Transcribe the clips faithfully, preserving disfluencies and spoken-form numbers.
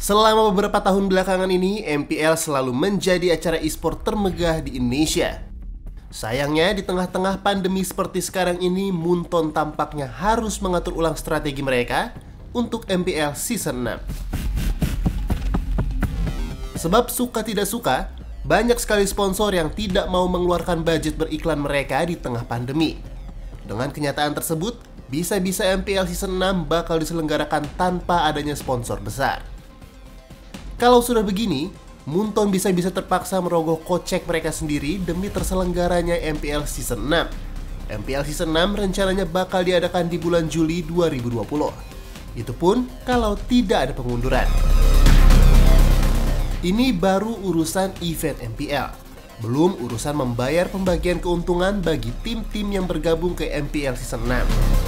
Selama beberapa tahun belakangan ini, M P L selalu menjadi acara e-sport termegah di Indonesia. Sayangnya, di tengah-tengah pandemi seperti sekarang ini, Moonton tampaknya harus mengatur ulang strategi mereka untuk M P L Season enam. Sebab suka tidak suka, banyak sekali sponsor yang tidak mau mengeluarkan budget beriklan mereka di tengah pandemi. Dengan kenyataan tersebut, bisa-bisa M P L Season enam bakal diselenggarakan tanpa adanya sponsor besar. Kalau sudah begini, Moonton bisa-bisa terpaksa merogoh kocek mereka sendiri demi terselenggaranya M P L Season enam. M P L Season enam rencananya bakal diadakan di bulan Juli dua ribu dua puluh. Itu pun kalau tidak ada pengunduran. Ini baru urusan event M P L, belum urusan membayar pembagian keuntungan bagi tim-tim yang bergabung ke M P L Season enam.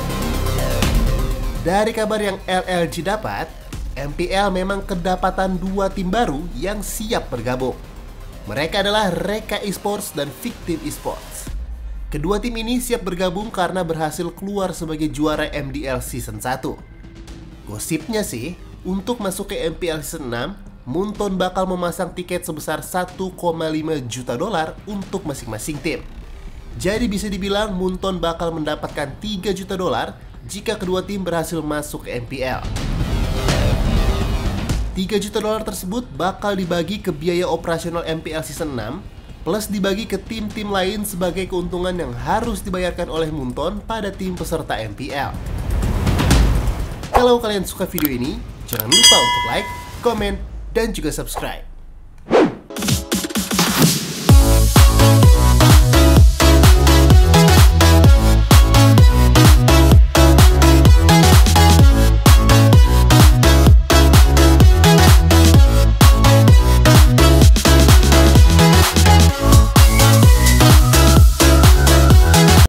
Dari kabar yang L L G dapat, M P L memang kedapatan dua tim baru yang siap bergabung. Mereka adalah Reka Esports dan Victim Esports. Kedua tim ini siap bergabung karena berhasil keluar sebagai juara M D L Season satu. Gosipnya sih, untuk masuk ke M P L Season enam, Moonton bakal memasang tiket sebesar satu koma lima juta dolar untuk masing-masing tim. Jadi bisa dibilang Moonton bakal mendapatkan tiga juta dolar jika kedua tim berhasil masuk ke M P L. tiga juta dolar tersebut bakal dibagi ke biaya operasional M P L Season enam plus dibagi ke tim-tim lain sebagai keuntungan yang harus dibayarkan oleh Moonton pada tim peserta M P L. Kalau kalian suka video ini, jangan lupa untuk like, komen, dan juga subscribe.